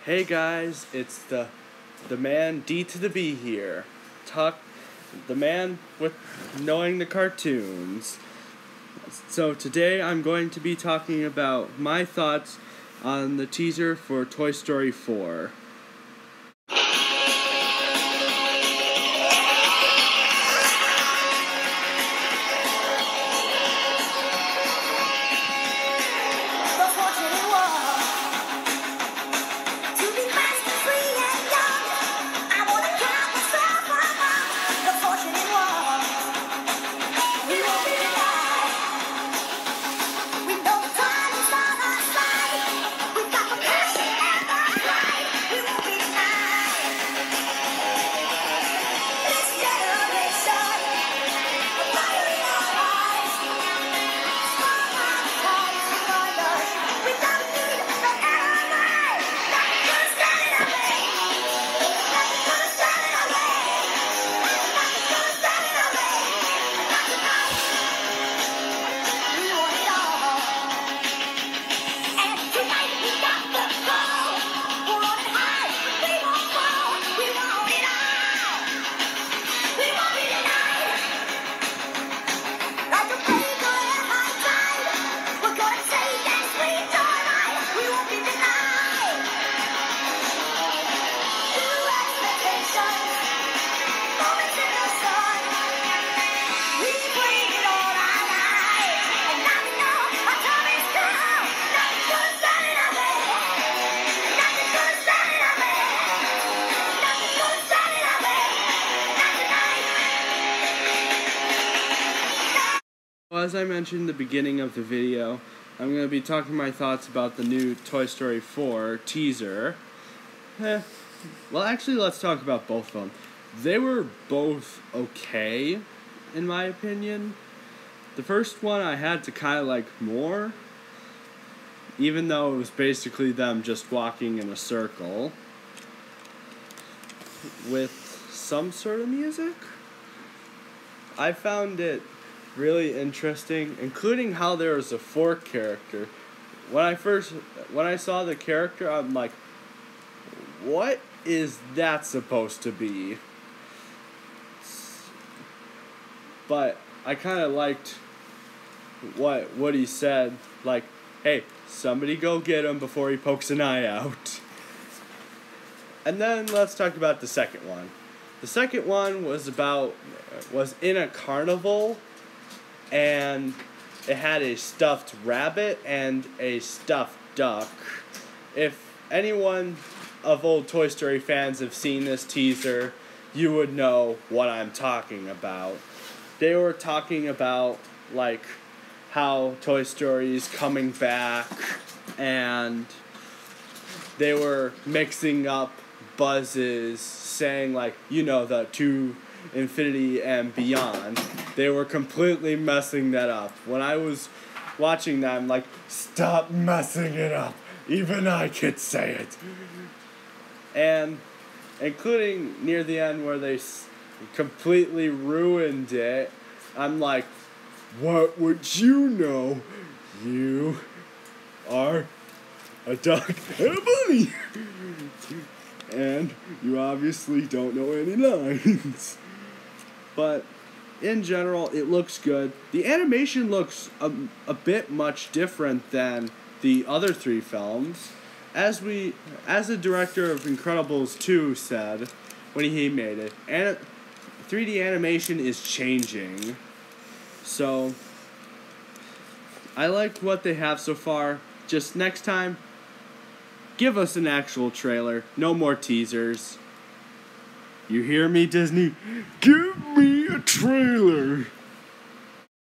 Hey guys, it's the man D to the B here. The man with knowing the cartoons. So today I'm going to be talking about my thoughts on the teaser for Toy Story 4. As I mentioned in the beginning of the video, I'm going to be talking my thoughts about the new Toy Story 4 teaser. Well, actually, let's talk about both of them. They were both okay, in my opinion. The first one I had to kind of like more, even though it was basically them just walking in a circle with some sort of music. I found it really interesting, including how there was a fork character. When I saw the character, I'm like, what is that supposed to be? But I kind of liked what he said, like, hey, somebody go get him before he pokes an eye out. And then let's talk about the second one. The second one was in a carnival, and it had a stuffed rabbit and a stuffed duck. If anyone of old Toy Story fans have seen this teaser, you would know what I'm talking about. They were talking about, like, how Toy Story is coming back, and they were mixing up buzzes, saying, like, the to infinity and beyond. They were completely messing that up. When I was watching that, I'm like, stop messing it up. Even I could say it. And including near the end where they completely ruined it, I'm like, what would you know? You are a duck and a bunny. And you obviously don't know any lines. But in general, it looks good. The animation looks a bit much different than the other three films. As the director of Incredibles 2 said when he made it, 3D animation is changing. So I like what they have so far. Just next time, give us an actual trailer. No more teasers. You hear me, Disney? Give me a trailer.